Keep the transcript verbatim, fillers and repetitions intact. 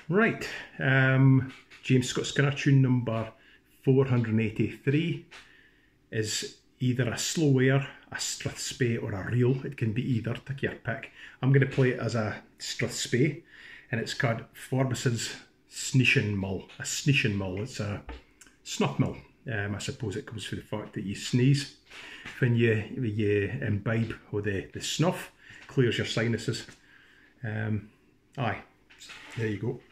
Right, um, James Scott Skinner tune number four hundred eighty-three is either a slow air, a strathspey or a reel. It can be either, take your pick. I'm going to play it as a strathspey, and it's called Forbes's Sneeshin Mull. A Sneeshin Mull, it's a snuff mull. Um, I suppose it comes from the fact that you sneeze when you, you imbibe with the, the snuff, clears your sinuses. Um, aye, there you go.